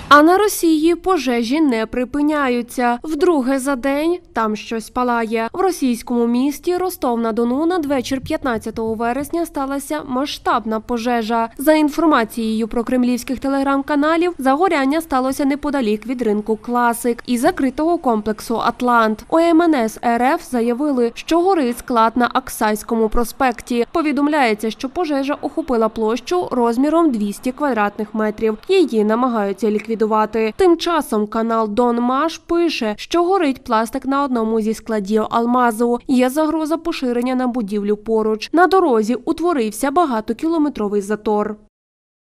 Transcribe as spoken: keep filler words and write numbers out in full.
А на Росії пожежі не припиняються. Вдруге за день там щось палає. В російському місті Ростов-на-Дону надвечір п'ятнадцятого вересня сталася масштабна пожежа. За інформацією про кремлівських телеграм-каналів, загоряння сталося неподалік від ринку «Класик» і закритого комплексу «Атлант». У ем ен ес ер еф заявили, що горить склад на Аксайському проспекті. Повідомляється, що пожежа охопила площу розміром двісті квадратних метрів. Її намагаються ліквідувати. Тим часом канал «Донмаш» пише, що горить пластик на одному зі складів алмазу. Є загроза поширення на будівлю поруч. На дорозі утворився багатокілометровий затор.